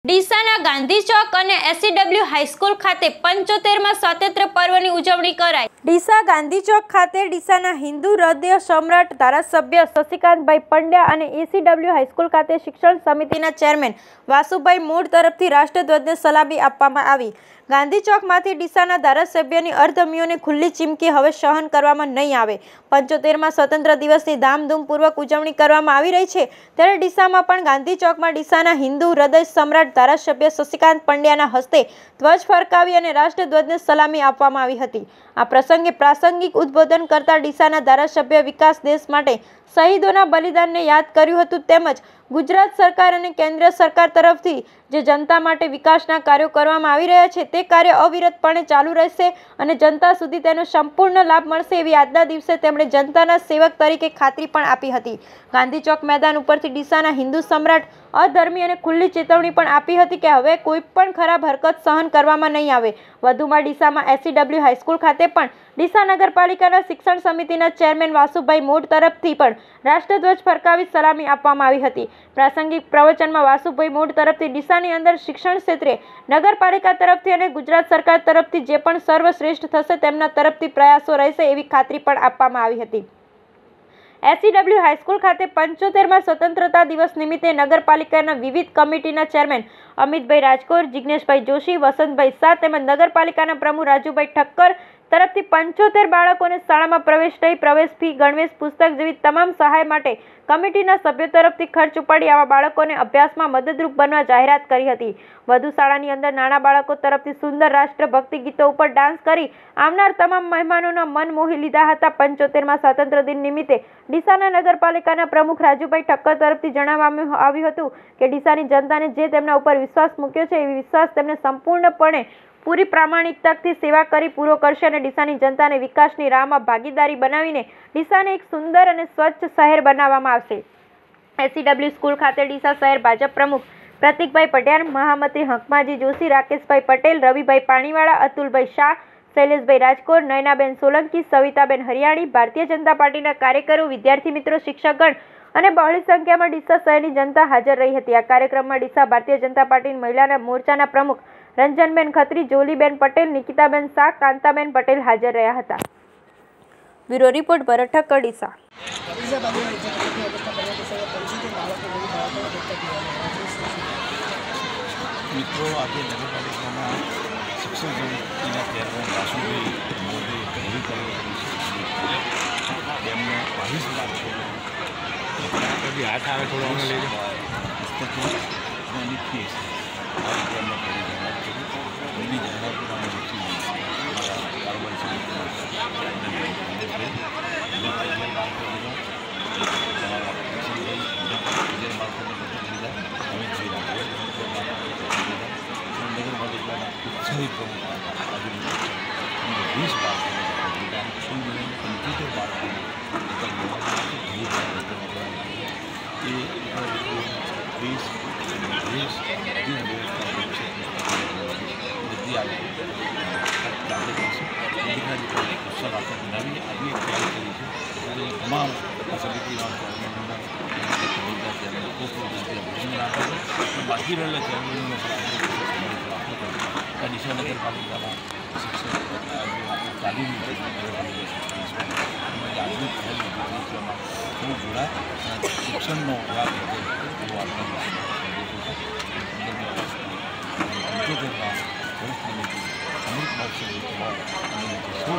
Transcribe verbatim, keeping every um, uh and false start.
ડીસાના ગાંધી ચોક અને એસસીડબલ્યુ હાઈસ્કૂલ ખાતે પંચોતેરમાં સ્વાતંત્ર્ય પર્વની ઉજવણી કરાઈ। ડીસા ગાંધી ચોક ખાતે ડીસાના હિન્દુ હૃદય સમ્રાટ ધારાસભ્ય શશિકાંતભાઈ પંડ્યા અને એસસીડબલ્યુ હાઈસ્કૂલ ખાતે શિક્ષણ સમિતિના ચેરમેન વાસુભાઈ મોડ તરફથી રાષ્ટ્રધ્વજને સલામી આપવામાં આવી। ગાંધી ચોકમાંથી ડીસાના ધારાસભ્યની અર્ધમીઓને ખુલ્લી ચીમકી હવે સહન કરવામાં નહીં આવે। પંચોતેરમાં સ્વતંત્ર દિવસની ધામધૂમપૂર્વક ઉજવણી કરવામાં આવી રહી છે, ત્યારે ડીસામાં પણ ગાંધી ચોકમાં ડીસાના હિન્દુ હૃદય સમ્રાટ ધારાસભ્ય શશિકાંત પંડ્યાના હસ્તે ધ્વજ ફરકાવી અને રાષ્ટ્રધ્વજને સલામી આપવામાં આવી હતી। આ પ્રસંગે પ્રાસંગિક ઉદ્બોધન કરતા ડીસાના ધારાસભ્ય વિકાસ દેશ માટે શહીદોના બલિદાનને યાદ કર્યું હતું, તેમજ ગુજરાત સરકાર અને કેન્દ્ર સરકાર તરફથી જે જનતા માટે વિકાસના કાર્યો કરવામાં આવી રહ્યા છે તે કાર્ય અવિરતપણે ચાલુ રહેશે અને જનતા સુધી તેનો સંપૂર્ણ લાભ મળશે એવી આજના દિવસે તેમણે જનતાના સેવક તરીકે ખાતરી પણ આપી હતી। ગાંધી ચોક મેદાન ઉપરથી ડીસાના હિન્દુ સમ્રાટ અધર્મી અને ખુલ્લી ચેતવણી પણ આપી હતી કે હવે કોઈ પણ ખરાબ હરકત સહન કરવામાં નહીં આવે। વધુમાં ડીસામાં એસસીડબલ્યુ હાઈસ્કૂલ ખાતે પણ ડીસા નગરપાલિકાના શિક્ષણ સમિતિના ચેરમેન વાસુભાઈ મોડ તરફથી પણ રાષ્ટ્રધ્વજ ફરકાવી સલામી આપવામાં આવી હતી। પ્રાસંગિક પ્રવચનમાં વાસુભાઈ મોડ તરફથી ડીસાની અંદર શિક્ષણ ક્ષેત્રે નગરપાલિકા તરફથી અને ગુજરાત સરકાર તરફથી જે પણ સર્વશ્રેષ્ઠ થશે તેમના તરફથી પ્રયાસો રહેશે એવી ખાતરી પણ આપવામાં આવી હતી। એસસીડબલ્યુ હાઈસ્કૂલ ખાતે પંચોતેરમાં સ્વતંત્રતા દિવસ નિમિત્તે નગરપાલિકાના વિવિધ કમિટીના ચેરમેન અમિતભાઈ રાજકોર, જિજ્ઞેશભાઈ જોશી, વસંતભાઈ શાહ તેમજ નગરપાલિકાના પ્રમુખ રાજુભાઈ ઠક્કર તરફથી પંચોતેર બાળકોને શાળામાં પ્રવેશ લઈ પ્રવેશ ફી, ગણવેશ, પુસ્તક જેવી તમામ સહાય માટે કમિટીના સભ્યો તરફથી ખર્ચ ઉપાડી આવા બાળકોને અભ્યાસમાં મદદરૂપ બનવા જાહેરાત કરી હતી। વધુ શાળાની અંદર નાના બાળકો તરફથી સુંદર રાષ્ટ્રભક્તિ ગીતો ઉપર ડાન્સ કરી આવનાર તમામ મહેમાનોના મન મોહી લીધા હતા। પંચોતેરમાં સ્વાતંત્ર્ય દિન નિમિત્તે ડીસાના નગરપાલિકાના પ્રમુખ રાજુભાઈ ઠક્કર તરફથી જણાવવામાં આવ્યું હતું કે ડીસાની જનતાને જે તેમના ઉપર વિશ્વાસ મૂક્યો છે એ વિશ્વાસ તેમને સંપૂર્ણપણે પૂરી પ્રામાણિકતાથી સેવા કરી પૂરો કરશે અને ડીસાની જનતાને વિકાસની રાહમાં ભાગીદારી બનાવીને ડીસાને એક સુંદર અને સ્વચ્છ શહેર બનાવવામાં આવશે। એસસીડબલ્યુ સ્કૂલ ખાતે ડીસા શહેર ભાજપ પ્રમુખ પ્રતિકભાઈ પટેલ, મહામંત્રી હકમાજી જોશી, રાકેશભાઈ પટેલ, રવિભાઈ પાણીવાળા, અતુલભાઈ શાહ, શૈલેષભાઈ રાજકોર, નયનાબેન સોલંકી, સવિતાબેન હરિયાણી, ભારતીય જનતા પાર્ટીના કાર્યકરો, વિદ્યાર્થી મિત્રો, શિક્ષકગણ અને બહોળી સંખ્યામાં ડીસા શહેરની જનતા હાજર રહી હતી। આ કાર્યક્રમમાં ડીસા ભારતીય જનતા પાર્ટી મહિલાના મોરચાના પ્રમુખ રંજનબેન ખત્રી, જોલીબેન પટેલ, નિકિતાબેન શાહ, કાંતાબેન પટેલ હાજર રહ્યા હતા। Bureau report Bharat Thakkar, Deesa. મિત્રો, આજે નગરપાલિકાના શિક્ષણ સમિતિના ચેરમેન વાસુભાઈ મોદે પહેલી તેમને બાવીસ લાખ કદી હાથ આવે થોડો અમને લઈ પુસ્તકો એની ફીસ તેમને બધી જાહેરાતોના ઉત્સાહી પ્રમુખ વીસ બાળકો પંચોતેર બાળકો વીસ વીસ બધી આવે ઉત્સાહ રાખવા બનાવીને આવી એક તૈયારી કરી છે અને તમામ સમિતિના બાકી રહેલા ચેરમેનોને ડીસા નગરપાલિકાના શિક્ષણ તાલીમ જાગૃત થયેલ ખૂબ જોડા શિક્ષણનો લાભ લીધે એવો આપણે પંચોતેરમાં વર્ષ નિમિત્તે અમૃત મહોત્સવ